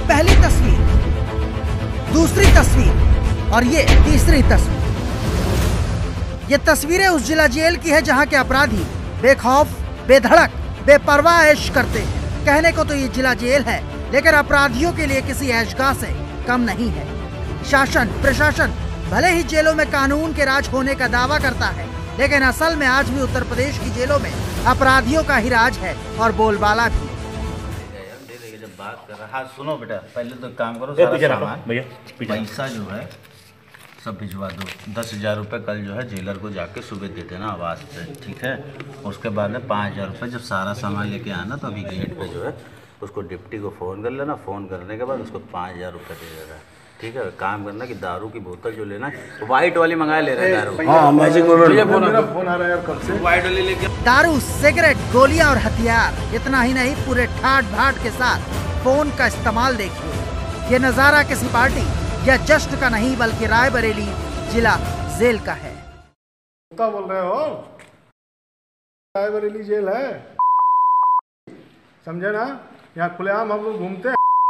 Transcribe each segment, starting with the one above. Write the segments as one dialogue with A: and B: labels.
A: पहली तस्वीर, दूसरी तस्वीर और ये तीसरी तस्वीर। ये तस्वीरें उस जिला जेल की है जहां के अपराधी बेखौफ, बेधड़क, बेपरवाह ऐश करते हैं। कहने को तो ये जिला जेल है, लेकिन अपराधियों के लिए किसी ऐशगाह से कम नहीं है। शासन प्रशासन भले ही जेलों में कानून के राज होने का दावा करता है, लेकिन असल में आज भी उत्तर प्रदेश की जेलों में अपराधियों का ही राज है और बोलबाला भी।
B: जब बात कर रहा, सुनो बेटा, पहले तो काम करो, सारा सामान पैसा जो है सब भिजवा दो। 10,000 रुपये कल जो है जेलर को जाके सुबह दे देना आवाज़ से, ठीक है। उसके बाद में 5,000 रुपये जब सारा सामान लेके आना तो अभी गेट पे जो है उसको डिप्टी को फ़ोन कर लेना। फ़ोन करने के बाद उसको 5,000 रुपये दे देना, ठीक है। काम करना कि दारू की बोतल जो लेना है वाइट वाली मंगा ले रहे हैं दारू। हाँ, मैजिक फोन आ रहा है यार कब से, वाइट वाली लेके।
A: दारू, सिगरेट, गोलियां और हथियार, इतना ही नहीं पूरे ठाट भाट के साथ फोन का इस्तेमाल देखिए। ये नजारा किसी पार्टी या जश्न का नहीं बल्कि रायबरेली जिला जेल का है।
C: क्या बोल रहे हो? रायबरेली जेल है, समझे ना? यहाँ खुलेआम हम लोग घूमते हैं।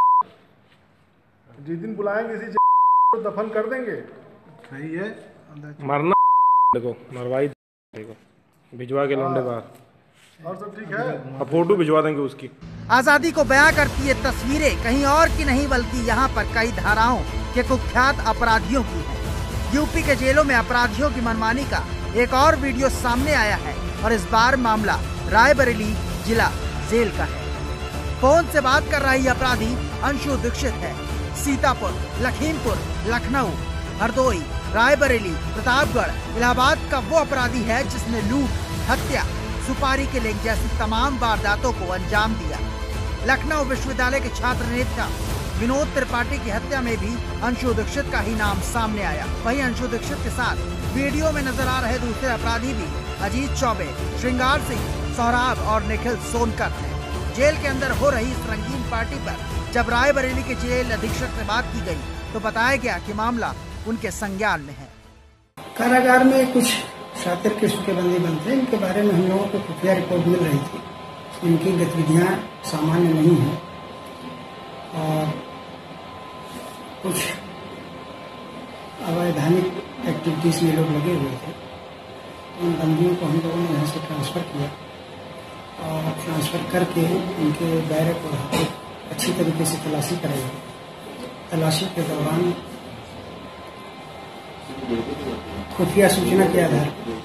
C: जिस दिन बुलाएंगे इसी तो दफन कर देंगे। सही है,
D: मरना देखो, मरवाई देखो, भिजवा के लौंडे बाहर।
C: और सब ठीक है,
D: अब फोटो भिजवा देंगे उसकी।
A: आजादी को बयां करती ये तस्वीरें कहीं और की नहीं बल्कि यहाँ पर कई धाराओं के कुख्यात अपराधियों की है। यूपी के जेलों में अपराधियों की मनमानी का एक और वीडियो सामने आया है और इस बार मामला रायबरेली जिला जेल का है। फोन से बात कर रही अपराधी अंशु दीक्षित है। सीतापुर, लखीमपुर, लखनऊ, हरदोई, रायबरेली, प्रतापगढ़, इलाहाबाद का वो अपराधी है जिसने लूट, हत्या, सुपारी के लिंक जैसी तमाम वारदातों को अंजाम दिया। लखनऊ विश्वविद्यालय के छात्र नेता विनोद त्रिपाठी की हत्या में भी अंशु दीक्षित का ही नाम सामने आया। वहीं अंशु दीक्षित के साथ वीडियो में नजर आ रहे दूसरे अपराधी भी अजीत चौबे, श्रृंगार सिंह, सोहराब और निखिल सोनकर हैं। जेल के अंदर हो रही इस रंगीन पार्टी पर जब रायबरेली के जेल अधीक्षक से बात की गई तो बताया गया कि मामला उनके संज्ञान में है।
E: कारागार में कुछ शातिर किस्म के बंदी बनते हैं, इनके बारे में हम लोगों को खुफिया रिपोर्ट मिल रही थी। इनकी गतिविधियां सामान्य नहीं हैं और कुछ अवैधानिक एक्टिविटीज में लोग लगे हुए थे। उन बंदियों को हम लोगों ने यहाँ से ट्रांसफ़र किया और ट्रांसफ़र करके उनके दायरे को अच्छी तरीके से तलाशी कराई। तलाशी के दौरान खुफिया सूचना के आधार पर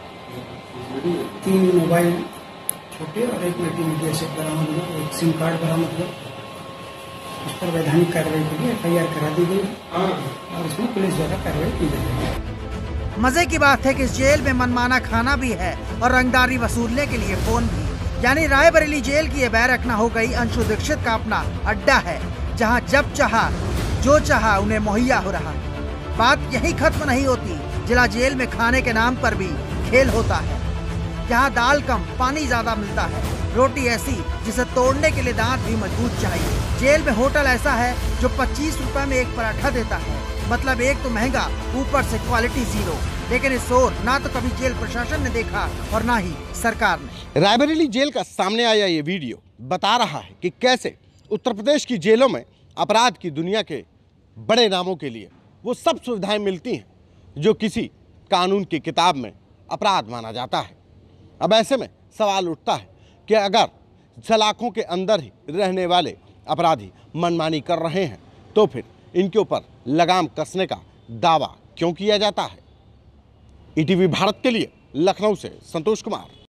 E: 3 मोबाइल छोटे और एक मल्टीमीडिया सेट बरामद हुआ, एक सिम कार्ड बरामद हुआ। उस पर वैधानिक कार्रवाई के लिए FIR करा दी गई और उसमें पुलिस द्वारा कार्रवाई की गई।
A: मजे की बात है कि इस जेल में मनमाना खाना भी है और रंगदारी वसूलने के लिए फोन भी। यानी रायबरेली जेल की ये बैरक न हो गई अंशु दीक्षित का अपना अड्डा है, जहां जब चाहा जो चाहा उन्हें मुहैया हो रहा। बात यही खत्म नहीं होती, जिला जेल में खाने के नाम पर भी खेल होता है। यहाँ दाल कम पानी ज्यादा मिलता है, रोटी ऐसी जिसे तोड़ने के लिए दांत भी मजबूत चाहिए। जेल में होटल ऐसा है जो 25 रुपए में एक पराठा देता है, मतलब एक तो महंगा ऊपर से क्वालिटी जीरो। लेकिन इस ओर ना तो कभी जेल प्रशासन ने देखा और ना ही सरकार ने।
F: रायबरेली जेल का सामने आया ये वीडियो बता रहा है कि कैसे उत्तर प्रदेश की जेलों में अपराध की दुनिया के बड़े नामों के लिए वो सब सुविधाएं मिलती हैं जो किसी कानून की किताब में अपराध माना जाता है। अब ऐसे में सवाल उठता है कि अगर सलाखों के अंदर ही रहने वाले अपराधी मनमानी कर रहे हैं तो फिर इनके ऊपर लगाम कसने का दावा क्यों किया जाता है। ETV भारत के लिए लखनऊ से संतोष कुमार।